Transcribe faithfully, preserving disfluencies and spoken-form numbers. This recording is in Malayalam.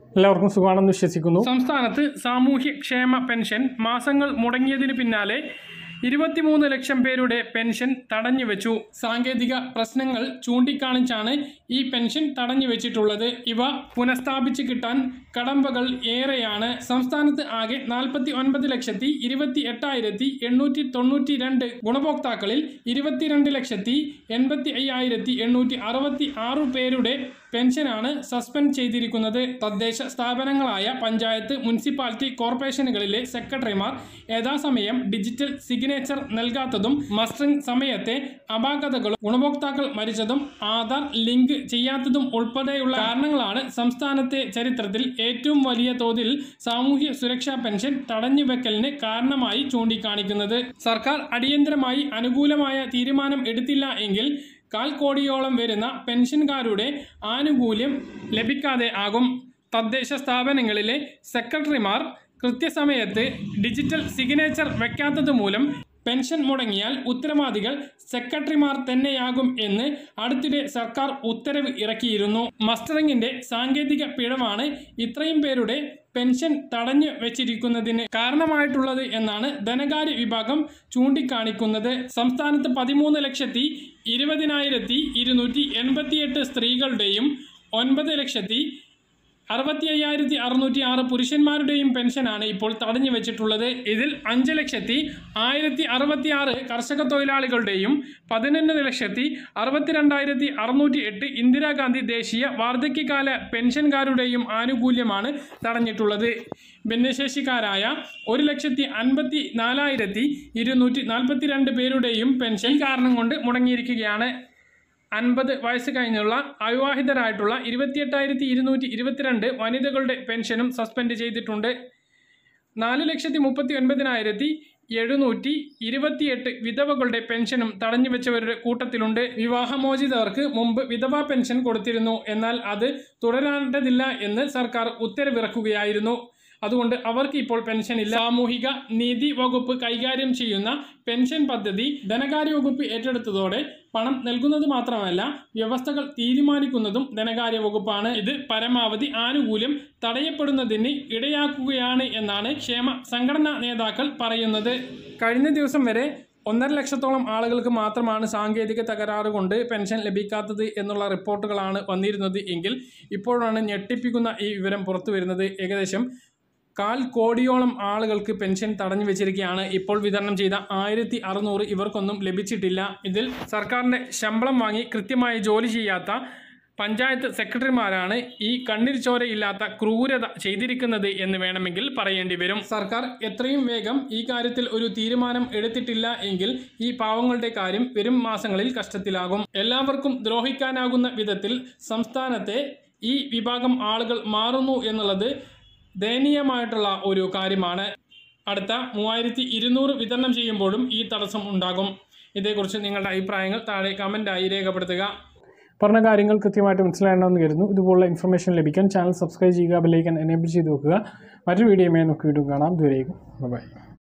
എല്ലാവർക്കും സുഖമാണെന്ന് വിശ്വസിക്കുന്നു. സംസ്ഥാനത്ത് സാമൂഹ്യക്ഷേമ പെൻഷൻ മാസങ്ങൾ മുടങ്ങിയതിന് പിന്നാലെ ഇരുപത്തിമൂന്ന് ലക്ഷം പേരുടെ പെൻഷൻ തടഞ്ഞുവെച്ചു. സാങ്കേതിക പ്രശ്നങ്ങൾ ചൂണ്ടിക്കാണിച്ചാണ് ഈ പെൻഷൻ തടഞ്ഞുവെച്ചിട്ടുള്ളത്. ഇവ പുനഃസ്ഥാപിച്ച് കിട്ടാൻ കടമ്പകൾ ഏറെയാണ്. സംസ്ഥാനത്ത് ആകെ നാൽപ്പത്തി ഒൻപത് ലക്ഷത്തി ഇരുപത്തി എട്ടായിരത്തി എണ്ണൂറ്റി തൊണ്ണൂറ്റി രണ്ട് ഗുണഭോക്താക്കളിൽ ഇരുപത്തിരണ്ട് ലക്ഷത്തി എൺപത്തി അയ്യായിരത്തി എണ്ണൂറ്റി അറുപത്തി ആറ് പേരുടെ പെൻഷനാണ് സസ്പെൻഡ് ചെയ്തിരിക്കുന്നത്. തദ്ദേശ സ്ഥാപനങ്ങളായ പഞ്ചായത്ത്, മുനിസിപ്പാലിറ്റി, കോർപ്പറേഷനുകളിലെ സെക്രട്ടറിമാർ യഥാസമയം ഡിജിറ്റൽ സിഗ്നേച്ചർ നൽകാത്തതും മസ്റ്ററിംഗ് സമയത്തെ അപാകതകളും ഗുണഭോക്താക്കൾ മരിച്ചതും ആധാർ ലിങ്ക് ചെയ്യാത്തതും ഉൾപ്പെടെയുള്ള കാരണങ്ങളാണ് സംസ്ഥാനത്തെ ചരിത്രത്തിൽ ഏറ്റവും വലിയ തോതിൽ സാമൂഹ്യ സുരക്ഷാ പെൻഷൻ തടഞ്ഞുവെക്കലിന് കാരണമായി ചൂണ്ടിക്കാണിക്കുന്നത്. സർക്കാർ അടിയന്തരമായി അനുകൂലമായ തീരുമാനം എടുത്തില്ല എങ്കിൽ കാൽ കോടിയോളം വരുന്ന പെൻഷൻകാരുടെ ആനുകൂല്യം ലഭിക്കാതെ ആകും. തദ്ദേശ സ്ഥാപനങ്ങളിലെ സെക്രട്ടറിമാർ കൃത്യസമയത്ത് ഡിജിറ്റൽ സിഗ്നേച്ചർ വയ്ക്കാത്തത് മൂലം പെൻഷൻ മുടങ്ങിയാൽ ഉത്തരവാദികൾ സെക്രട്ടറിമാർ തന്നെയാകും എന്ന് അടുത്തിടെ സർക്കാർ ഉത്തരവ് ഇറക്കിയിരുന്നു. മസ്റ്ററിംഗിന്റെ സാങ്കേതിക പിഴവാണ് ഇത്രയും പേരുടെ പെൻഷൻ തടഞ്ഞു വെച്ചിരിക്കുന്നതിന് കാരണമായിട്ടുള്ളത് എന്നാണ് ധനകാര്യ വിഭാഗം ചൂണ്ടിക്കാണിക്കുന്നത്. സംസ്ഥാനത്ത് പതിമൂന്ന് ലക്ഷത്തി ഇരുപതിനായിരത്തി ഇരുന്നൂറ്റി എൺപത്തിയെട്ട് സ്ത്രീകളുടെയും ഒൻപത് ലക്ഷത്തി അറുപത്തി അയ്യായിരത്തി അറുന്നൂറ്റി ആറ് പുരുഷന്മാരുടെയും പെൻഷനാണ് ഇപ്പോൾ തടഞ്ഞു വെച്ചിട്ടുള്ളത്. ഇതിൽ അഞ്ച് ലക്ഷത്തി ആയിരത്തി അറുപത്തി ആറ് കർഷക തൊഴിലാളികളുടെയും പതിനൊന്ന് ലക്ഷത്തി അറുപത്തിരണ്ടായിരത്തി അറുന്നൂറ്റി എട്ട് ഇന്ദിരാഗാന്ധി ദേശീയ വാർദ്ധക്യകാല പെൻഷൻകാരുടെയും ആനുകൂല്യമാണ് തടഞ്ഞിട്ടുള്ളത്. ഭിന്നശേഷിക്കാരായ ഒരു ലക്ഷത്തി അൻപത്തി നാലായിരത്തി ഇരുന്നൂറ്റി നാൽപ്പത്തി രണ്ട് പേരുടെയും പെൻഷൻ കാരണം കൊണ്ട് മുടങ്ങിയിരിക്കുകയാണ്. അൻപത് വയസ്സ് കഴിഞ്ഞുള്ള അവിവാഹിതരായിട്ടുള്ള ഇരുപത്തിയെട്ടായിരത്തി ഇരുന്നൂറ്റി ഇരുപത്തിരണ്ട് വനിതകളുടെ പെൻഷനും സസ്പെൻഡ് ചെയ്തിട്ടുണ്ട്. നാല് ലക്ഷത്തി മുപ്പത്തി ഒൻപതിനായിരത്തി എഴുന്നൂറ്റി ഇരുപത്തിയെട്ട് വിധവകളുടെ പെൻഷനും തടഞ്ഞുവെച്ചവരുടെ കൂട്ടത്തിലുണ്ട്. വിവാഹമോചിതർക്ക് മുമ്പ് വിധവാ പെൻഷൻ കൊടുത്തിരുന്നു. എന്നാൽ അത് തുടരേണ്ടതില്ല എന്ന് സർക്കാർ ഉത്തരവിറക്കുകയായിരുന്നു. അതുകൊണ്ട് അവർക്ക് ഇപ്പോൾ പെൻഷൻ ഇല്ല. സാമൂഹിക നീതി വകുപ്പ് കൈകാര്യം ചെയ്യുന്ന പെൻഷൻ പദ്ധതി ധനകാര്യ വകുപ്പ് ഏറ്റെടുത്തതോടെ പണം നൽകുന്നത് മാത്രമല്ല വ്യവസ്ഥകൾ തീരുമാനിക്കുന്നതും ധനകാര്യ വകുപ്പാണ്. ഇത് പരമാവധി ആനുകൂല്യം തടയപ്പെടുന്നതിന് ഇടയാക്കുകയാണ് എന്നാണ് ക്ഷേമ സംഘടനാ നേതാക്കൾ പറയുന്നത്. കഴിഞ്ഞ ദിവസം വരെ ഒന്നര ലക്ഷത്തോളം ആളുകൾക്ക് മാത്രമാണ് സാങ്കേതിക തകരാറ് കൊണ്ട് പെൻഷൻ ലഭിക്കാത്തത് എന്നുള്ള റിപ്പോർട്ടുകളാണ് വന്നിരുന്നത് എങ്കിൽ ഇപ്പോഴാണ് ഞെട്ടിപ്പിക്കുന്ന ഈ വിവരം പുറത്തു വരുന്നത്. ഏകദേശം കാൽ കോടിയോളം ആളുകൾക്ക് പെൻഷൻ തടഞ്ഞു വെച്ചിരിക്കുകയാണ്. ഇപ്പോൾ വിതരണം ചെയ്ത ആയിരത്തി അറുന്നൂറ് ഇവർക്കൊന്നും ലഭിച്ചിട്ടില്ല. ഇതിൽ സർക്കാരിൻ്റെ ശമ്പളം വാങ്ങി കൃത്യമായി ജോലി ചെയ്യാത്ത പഞ്ചായത്ത് സെക്രട്ടറിമാരാണ് ഈ കണ്ണിൽ ചോരയില്ലാത്ത ക്രൂരത ചെയ്തിരിക്കുന്നത് എന്ന് വേണമെങ്കിൽ പറയേണ്ടി വരും. സർക്കാർ എത്രയും വേഗം ഈ കാര്യത്തിൽ ഒരു തീരുമാനം എടുത്തിട്ടില്ല എങ്കിൽ ഈ പാവങ്ങളുടെ കാര്യം വരും മാസങ്ങളിൽ കഷ്ടത്തിലാകും. എല്ലാവർക്കും ദ്രോഹിക്കാനാകുന്ന വിധത്തിൽ സംസ്ഥാനത്തെ ഈ വിഭാഗം ആളുകൾ മാറുന്നു എന്നുള്ളത് ദയനീയമായിട്ടുള്ള ഒരു കാര്യമാണ്. അടുത്ത മൂവായിരത്തി ഇരുന്നൂറ് വിതരണം ചെയ്യുമ്പോഴും ഈ തടസ്സം ഉണ്ടാകും. ഇതേക്കുറിച്ച് നിങ്ങളുടെ അഭിപ്രായങ്ങൾ താഴെ കമൻറ്റായി രേഖപ്പെടുത്തുക. പറഞ്ഞ കാര്യങ്ങൾ കൃത്യമായിട്ട് മനസ്സിലാകണമെന്ന് കരുതുന്നു. ഇതുപോലുള്ള ഇൻഫർമേഷൻ ലഭിക്കാൻ ചാനൽ സബ്സ്ക്രൈബ് ചെയ്യുക, ബെൽ ഐക്കൺ എനേബിൾ ചെയ്ത് വെക്കുക. മറ്റൊരു വീഡിയോയുമായി നമുക്ക് വീണ്ടും കാണാം. ദൂരേക്കും ബൈ.